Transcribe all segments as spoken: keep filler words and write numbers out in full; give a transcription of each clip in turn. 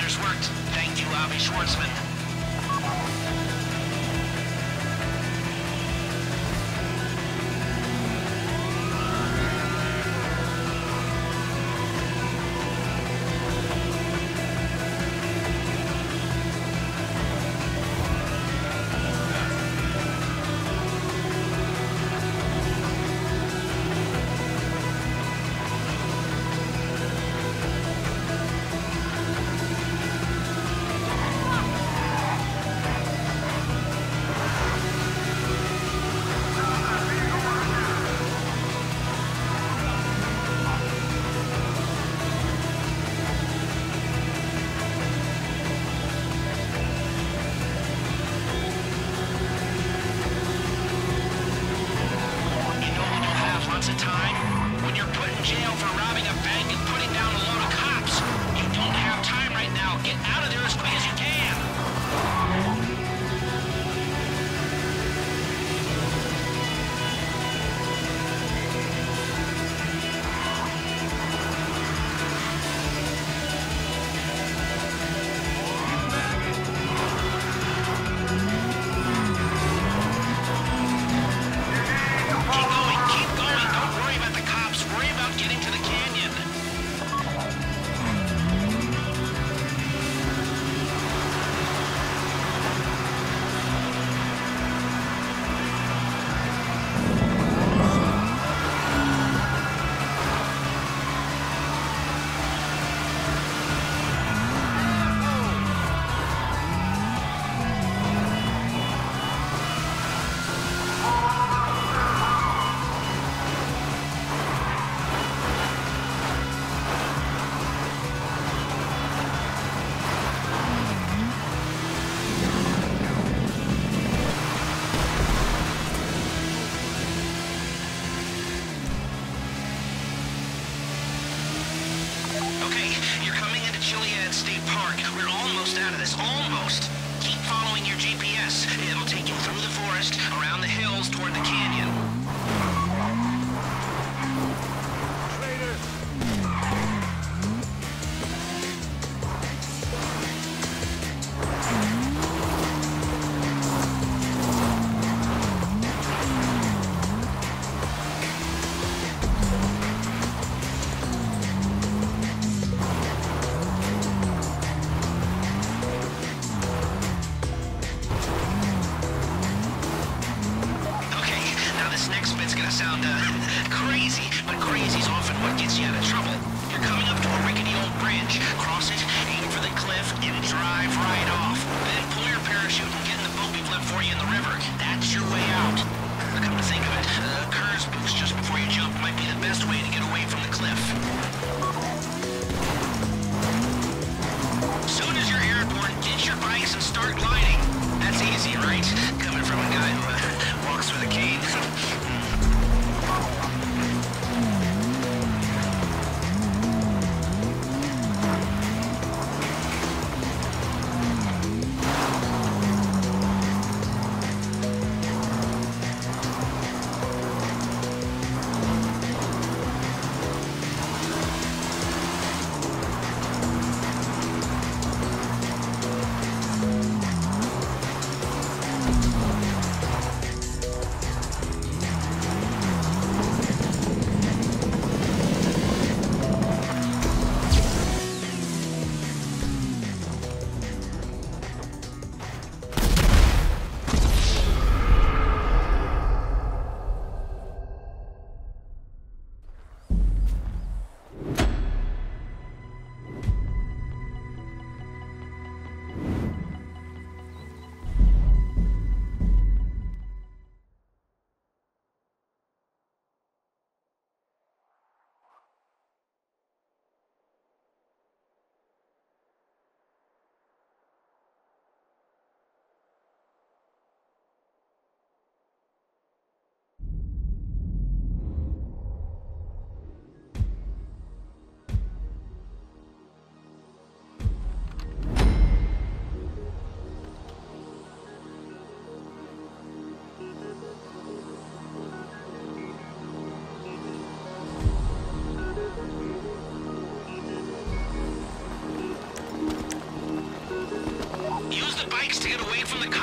Wonders worked. Thank you, Avi Schwartzman. Almost. Keep following your G P S. It'll take you through the forest, around the hills, toward the canyon. Sound uh, crazy, but crazy's often what gets you out of trouble. You're coming up to a rickety old bridge. Cross it, aim for the cliff, and drive right off. Then pull your parachute and get in the boat we've left for you in the river. That's your way out. Come to think of it, a Kurz boost just before you jump might be the best way to get away from the cliff. Soon as you're airborne, ditch your bikes and start gliding. That's easy, right? Coming from a guy who uh, walks with a cane.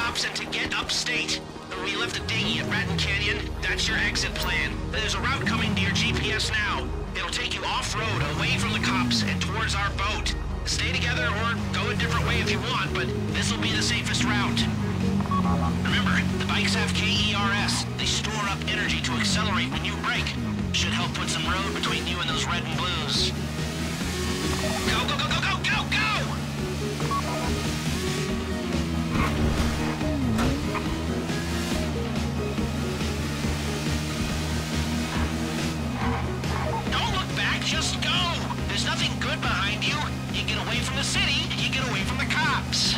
cops and to get upstate. We left a dinghy at Raton Canyon. That's your exit plan. There's a route coming to your G P S now. It'll take you off-road, away from the cops, and towards our boat. Stay together or go a different way if you want, but this'll be the safest route. Remember, the bikes have K E R S. They store up energy to accelerate when you brake. Should help put some road between you and those red and blues. Go, go, go, go, go, go, go! Don't look back, just go! There's nothing good behind you. You get away from the city, you get away from the cops.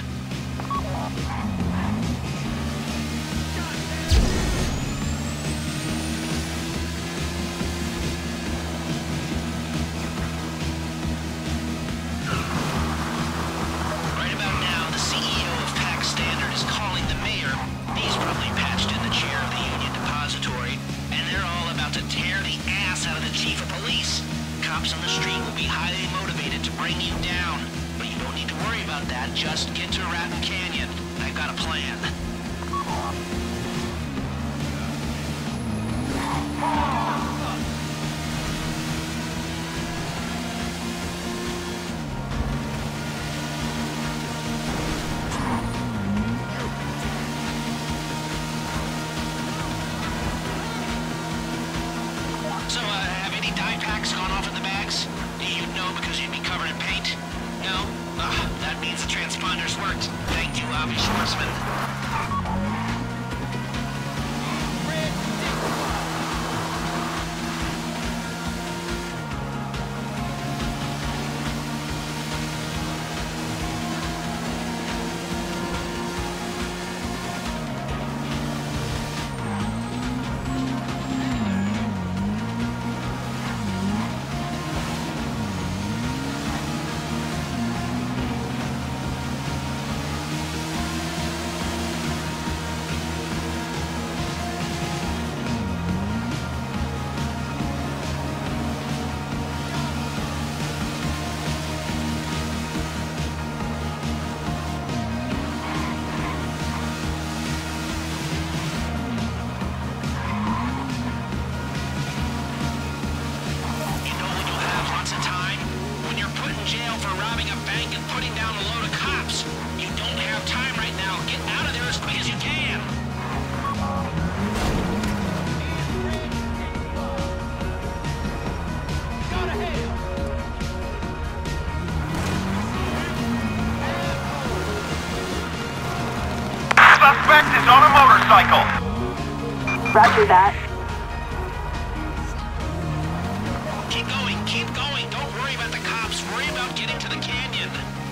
Cops on the street will be highly motivated to bring you down. But you don't need to worry about that. Just get to Raton Canyon. I've got a plan. So, uh, have any dye packs gone off in the bags? You'd know because you'd be covered in paint? No? Ugh, that means the transponders worked. Thank you, Avi Schwarzman. Suspect is on a motorcycle. Roger that. Keep going, keep going. Don't worry about the cops. Worry about getting to the canyon.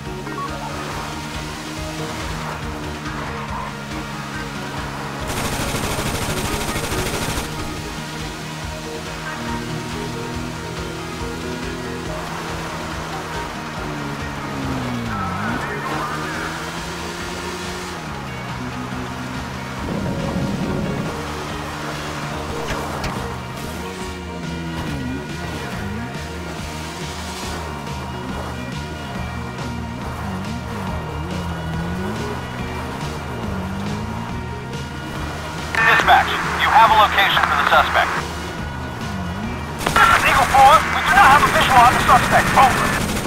Dispatch, you have a location for the suspect. This is Eagle four. We do not have a visual on the suspect. Over.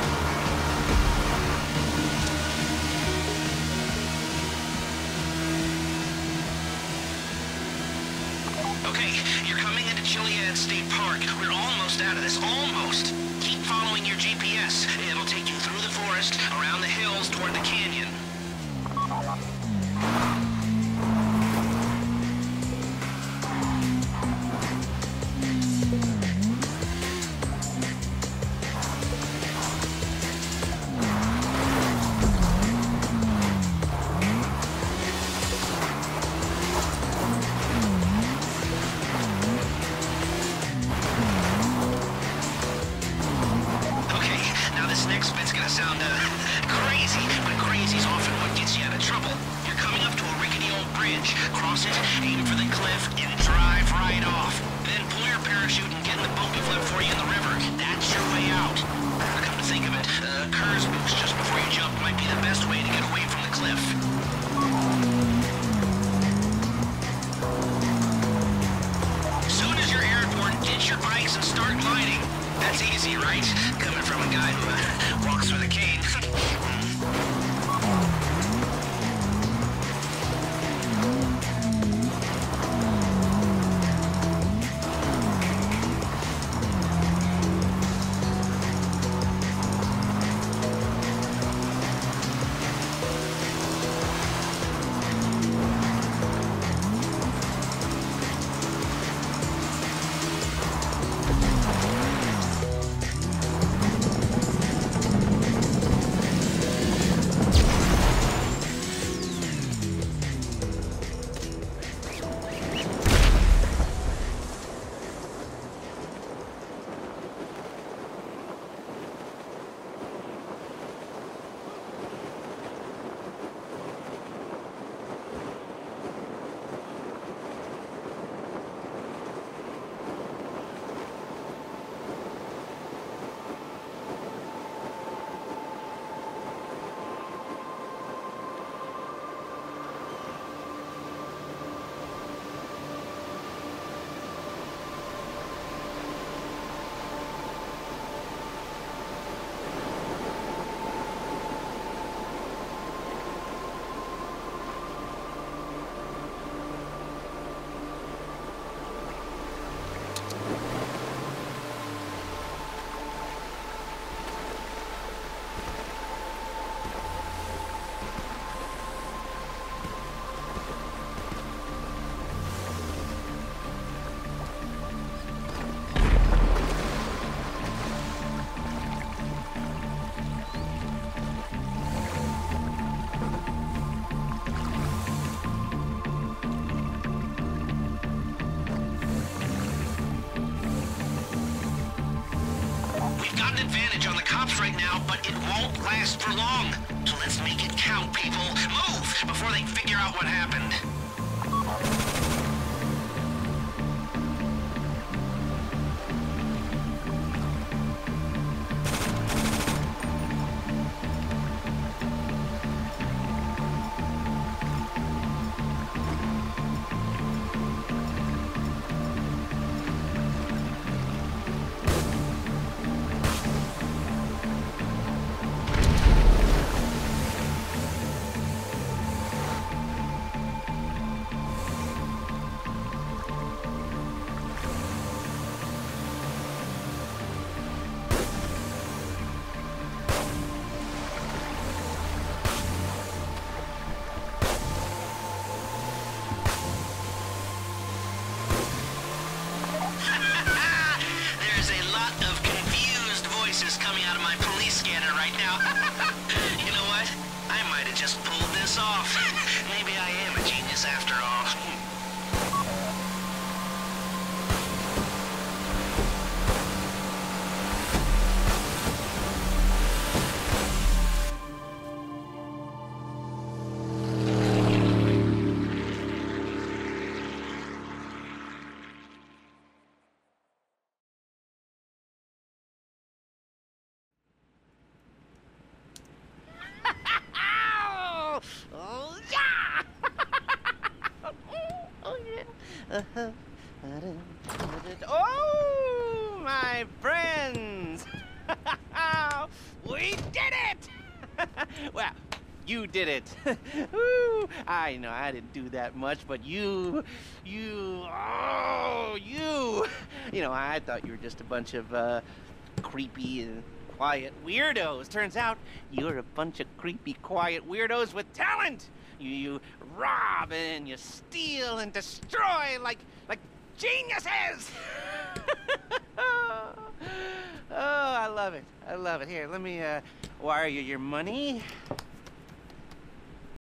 Okay, you're coming into Chiliad State Park. We're almost out of this. Almost. Keep following your G P S. It'll take you through the forest, around the hills, toward the canyon. This next bit's gonna sound uh, crazy, but crazy's often what gets you out of trouble. You're coming up to a rickety old bridge. Cross it, aim for the cliff, and drive right off. Then pull your parachute and get in the boat we've left for you in the river. That's your way out. Come to think of it, uh, Kurz boost just before you jump might be the best way to get away from the cliff. That's easy, right? Coming from a guy who uh, walks with a cane. Advantage on the cops right now, but it won't last for long. So let's make it count, people. Move before they figure out what happened. Coming out of my police scanner right now. You know what? I might have just pulled this off. Maybe I am a genius after all. Oh, my friends! We did it! Well, you did it. Woo. I know I didn't do that much, but you, you, oh, you. You know, I thought you were just a bunch of uh, creepy and quiet weirdos. Turns out you're a bunch of creepy, quiet weirdos with talent. You, you rob and you steal and destroy like, like geniuses. Oh, I love it. I love it. Here, let me uh, wire you your money.